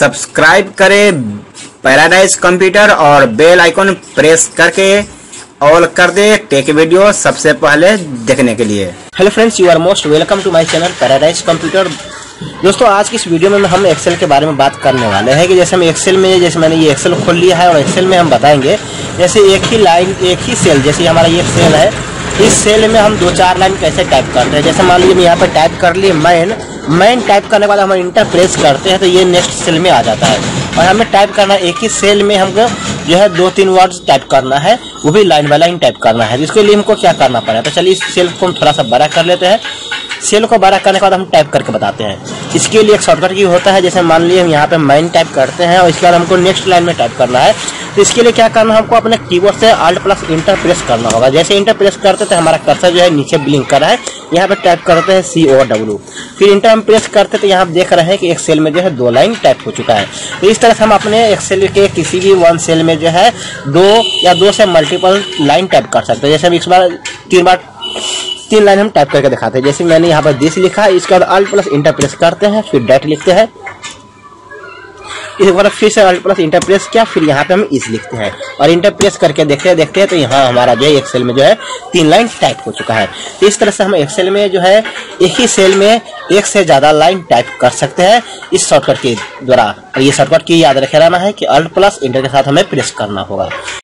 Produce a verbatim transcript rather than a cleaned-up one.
Subscribe करें paradise computer और bell icon press करके ऑल कर दे टेक वीडियो सबसे पहले देखने के लिए। Hello friends, you are most welcome to my channel paradise computer. दोस्तों, आज की इस वीडियो में हम एक्सेल के बारे में बात करने वाले हैं कि जैसे हम एक्सेल में जैसे मैंने ये एक्सेल खोल लिया है और एक्सेल में हम बताएंगे जैसे एक ही लाइन एक ही सेल, जैसे हमारा ये सेल है, इस सेल में हम दो चार लाइन कैसे टाइप करते हैं। जैसे मान लीजिए मैं यहाँ पर टाइप कर लिए मैन मैन टाइप करने के बाद हम इंटर प्रेस करते हैं तो ये नेक्स्ट सेल में आ जाता है और हमें टाइप करना एक ही सेल में हमको जो है दो तीन वर्ड्स टाइप करना है, वो भी लाइन बाय लाइन टाइप करना है। इसके लिए हमको क्या करना पड़ेगा, तो चलिए इस सेल को हम थोड़ा सा बड़ा कर लेते हैं। सेल को बड़ा करने के बाद हम टाइप करके बताते हैं। इसके लिए एक शॉर्टकट की होता है, जैसे मान लीजिए हम यहाँ पे मैन टाइप करते हैं और इसके बाद हमको नेक्स्ट लाइन में टाइप करना है। तो इसके लिए क्या करना है, हमको अपने कीबोर्ड से अल्ट प्लस इंटर प्रेस करना होगा। जैसे इंटर प्रेस करते तो हमारा कर्सर जो है नीचे ब्लिंक कर रहा है, यहाँ पे टाइप करते हैं सी ओ डब्ल्यू, फिर इंटर हम प्रेस करते तो यहाँ देख रहे हैं कि एक सेल में जो है दो लाइन टाइप हो चुका है। तो इस तरह से हम अपने एक्सेल के किसी भी वन सेल में जो है दो या दो से मल्टीपल लाइन टाइप कर सकते हैं। जैसे हम इस बार तीन बार तीन लाइन हम टाइप करके दिखाते हैं। जैसे मैंने यहाँ पर दिस लिखा है, इसके बाद अल्ट प्लस इंटर प्रेस करते हैं, फिर डेट लिखते हैं, एक बार फिर से अल्ट प्लस इंटर प्रेस किया, फिर यहाँ पे हम इस लिखते हैं और इंटर प्रेस करके देखते हैं देखते हैं तो यहाँ हमारा जो है एक्सेल में जो है तीन लाइन टाइप हो चुका है। तो इस तरह से हम एक्सेल में जो है एक ही सेल में एक से ज्यादा लाइन टाइप कर सकते हैं इस शॉर्टकट के द्वारा। और ये शॉर्टकट की याद रखे रहना है कि अल्ट प्लस इंटर के साथ हमें प्रेस करना होगा।